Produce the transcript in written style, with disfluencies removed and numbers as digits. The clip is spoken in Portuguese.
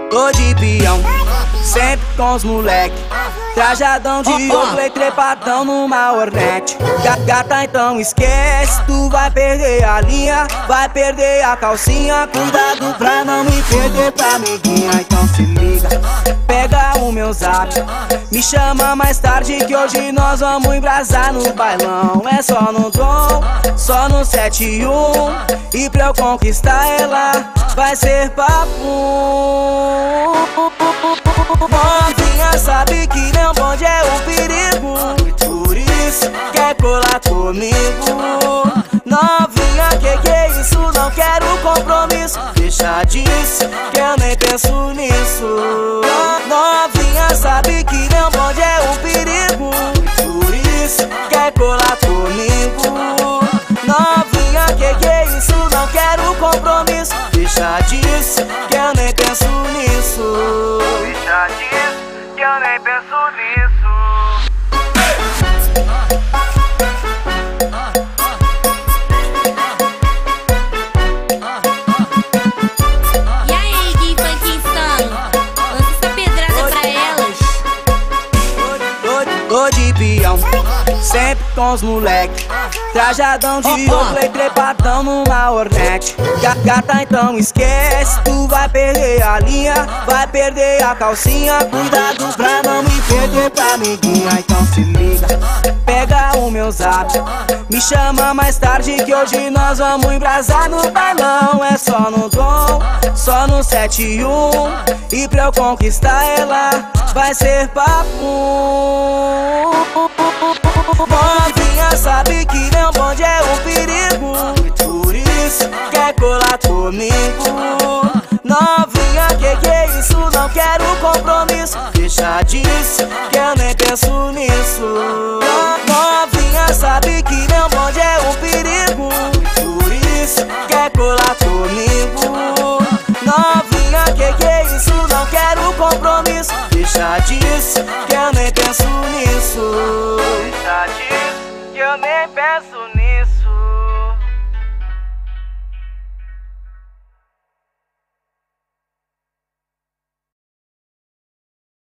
Tô de peão, sempre com os moleque, trajadão de ouro e trepadão numa Hornet. Gata, então esquece, tu vai perder a linha, vai perder a calcinha. Cuidado pra não me perder pra amiguinha, então se liga. Pega o meu zap, me chama mais tarde que hoje nós vamos embrasar no bailão. É só no dom, só no 71, e pra eu conquistar ela vai ser papo. Novinha sabe que meu bonde é um perigo, por isso quer colar comigo. Novinha, que é isso? Não quero compromisso, deixa disso que eu nem penso nisso. Novinha sabe que meu bonde é um perigo, por isso quer colar comigo. Novinha, que é isso? Não quero compromisso, deixa disso que eu nem penso nisso. Deixa disso que eu nem penso nisso. E aí, Gui Funk Insano, lança essa pedrada pra elas. Tô de peão, sempre com os moleque, trajadão de ouro e trepadão numa Hornet. Gata, então esquece, tu vai perder a linha, vai perder a calcinha. Cuidado pra não me perder pra amiguinha, então se liga. Pega o meu zap, me chama mais tarde que hoje nós vamos embrasar no bailão. É só no dom, só no 71, e pra eu conquistar ela vai ser papo. Novinha sabe que meu bonde é um perigo, por isso quer colar comigo. Novinha, que é isso? Não quero compromisso, deixa disso que eu nem penso nisso. Novinha sabe que meu bonde é um perigo, por isso quer colar comigo. Novinha, que é isso? Não quero compromisso, deixa disso que eu nem penso nisso. Deixa disso que eu nem penso nisso.